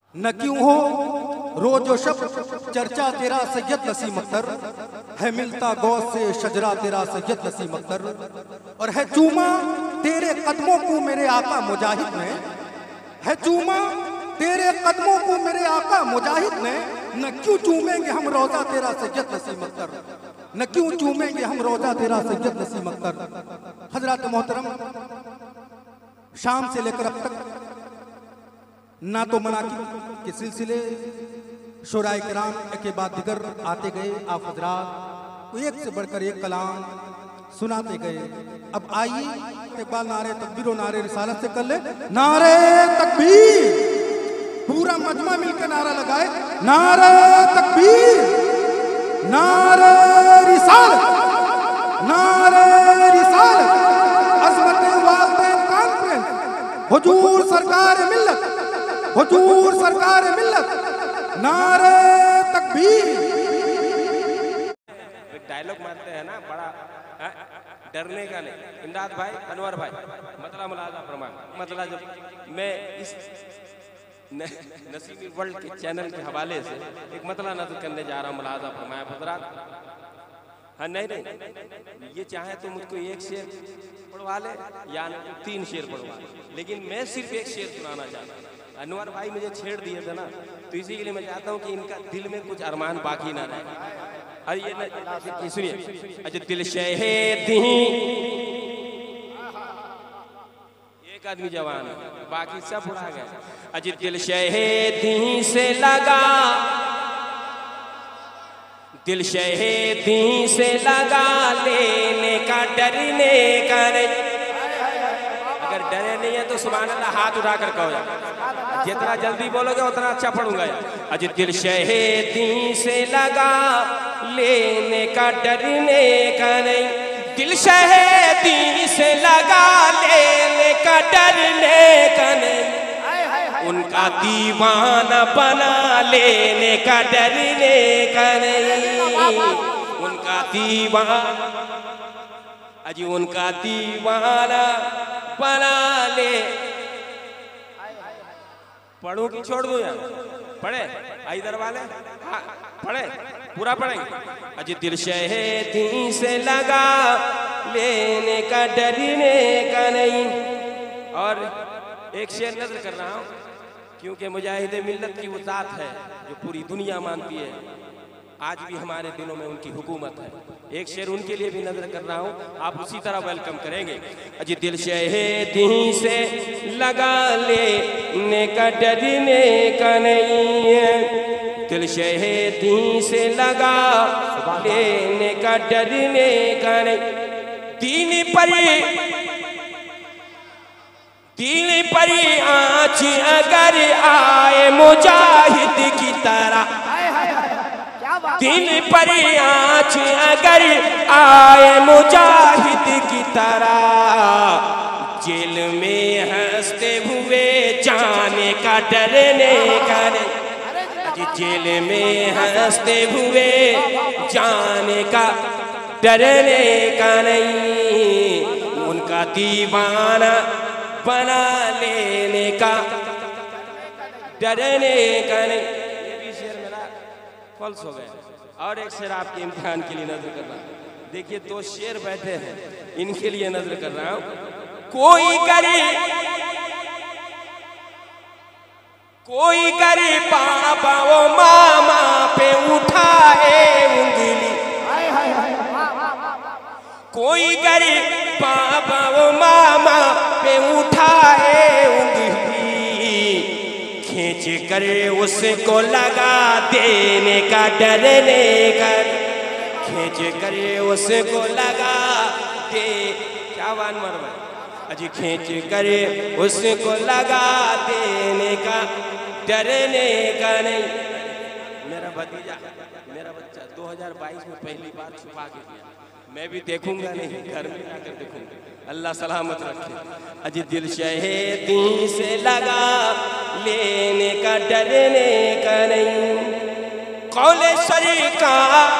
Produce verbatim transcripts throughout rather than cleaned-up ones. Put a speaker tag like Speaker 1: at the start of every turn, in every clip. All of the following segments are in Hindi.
Speaker 1: न क्यों हो रोजो शब चर्चा तेरा सैयद नसीम अख्तर, है मिलता गौस से शजरा तेरा सैयद नसीम अख्तर, और है चूमा तेरे कदमों को मेरे आका मुजाहिद ने, है चूमा तेरे कदमों को मेरे आका मुजाहिद ने, न क्यों चूमेंगे हम रोजा तेरा सैयद नसीम अख्तर, न क्यों चूमेंगे हम रोजा तेरा सैयद नसीम अख्तर। हजरत मोहतरम, शाम से लेकर अब तक ना तो मनाकिब के सिलसिले शुराए किराम के बाद दिगर आते गए, आप हजरात को एक से बढ़कर एक कलाम सुनाते गए। अब आइए इकबाल नारे तकबीर और नारे रिसालत से कर ले। नारे तकबीर, पूरा मजमा मिलकर नारा लगाए, नारे तकबीर, नारे रिसालत, नारे रिसालत, अज़मत वालिदैन कॉन्फ्रेंस, हुजूर सरकार मिल्लत, हुजूर सरकार मिल्लत, नारे तकबीर।
Speaker 2: डायलॉग मारते हैं ना बड़ा, है? डरने का नहीं। इमदाद भाई, अनवर भाई, मतला मुलाजा फरमा, मतला जब मैं इस नसीमी वर्ल्ड के चैनल के हवाले से एक मतला नजर करने जा रहा हूँ, मुलाजा फरमाया हजरात। हाँ नहीं नहीं, ये चाहे तो मुझको एक शेर पढ़वा ले या तीन शेर पढ़वा ले, लेकिन मैं सिर्फ एक शेर सुनाना चाहता हूँ। अनवर भाई मुझे छेड़ दिए थे ना, तो इसी के लिए मैं चाहता हूँ कि इनका दिल में कुछ अरमान बाकी ना रहे। अरे ये सुनिए, अच्छा दिल शहीद एक आदमी जवान है, बाकी सब उड़ा गए। अजी दिल शहीद से लगा, दिल शहीद से लगा, लेने का डरने का नहीं। अगर डरे नहीं है तो सुभान अल्लाह हाथ उठाकर कहो, जितना जल्दी बोलोगे उतना अच्छा पढ़ूंगा। अजी दिल शहीद से लगा, लेने का डरने का नहीं, दिल शहीद से लगा, लेने का डरने का नहीं, उनका दीवाना बना, लेने का डरने का नहीं, उनका दीवाना, अजी उनका दीवाना बना ले। पढ़ूं कि छोड़ दूं यार? पढ़े इधर वाले, हाँ पढ़े, पूरा पढ़ेंगे। अजी दिल शहीद से लगा, लेने का डरने का नहीं। और एक शेर नजर कर रहा हूँ, क्योंकि मुजाहिद मिल्लत की वो जात है जो पूरी दुनिया मानती है, आज भी हमारे दिलों में उनकी हुकूमत है। एक शेर उनके लिए भी नजर कर रहा हूँ, आप उसी तरह वेलकम करेंगे। अजी दिल शहीद से लगा, लेने का डरने का नहीं है, दिल शहीद से लगा, लेने का डरने का नहीं। दीन पर दीन पर आँच अगर आए मुजाहिद की तरह, दिल पर आँच अगर आए मुजाहिद की तरह, जेल में हंसते हुए जाने का डरने का नहीं, जेल में हंसते हुए जाने का डरने का नहीं, उनका दीवाना बना, लेने का डरने का नहीं। ये भी शेर मेरा फॉल्स हो गया। और एक शेर आपके इम्तिहान के लिए नजर कर रहा हूँ। देखिए दो शेर बैठे हैं, इनके लिए नजर कर रहा हूँ। कोई गरीब, कोई गरीब बाबा वो मामा पे उठाए उंगली, कोई गरीब बाबा वो मामा पे उठाए उंगली, खींच कर उसको लगा, देने का डरने का, खींच कर उसको लगा दे, क्या बान मरवा, अजी खींच कर उसको लगा, देने का डरने का नहीं। मेरा भतीजा, मेरा बच्चा दो हज़ार बाईस में पहली बार छुपा के दिया, मैं भी देखूंगा नहीं, घर में जाकर देखूंगा। अल्लाह सलामत रखे। अजी दिल शहीद से लगा, लेने का डरने का नहीं। कौले सरकार,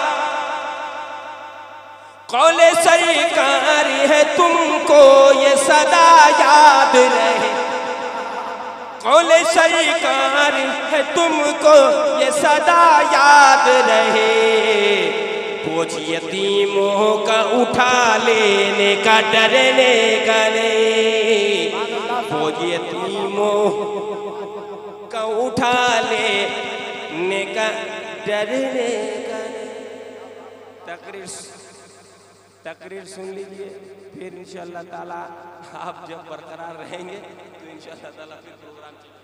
Speaker 2: कौले सरकार है तुमको ये सदा याद रहे, कौल सरकार है तुमको ये सदा याद रहे, बोझ यतीमों का उठा लेने का डरने का नहीं, बोझ यतीमों का उठा लेने का डरने का नहीं। तकरीर तकरीर सुन लीजिए, फिर इंशाअल्लाह ताला आप जब बरकरार रहेंगे तो इंशाअल्लाह ताला फिर प्रोग्राम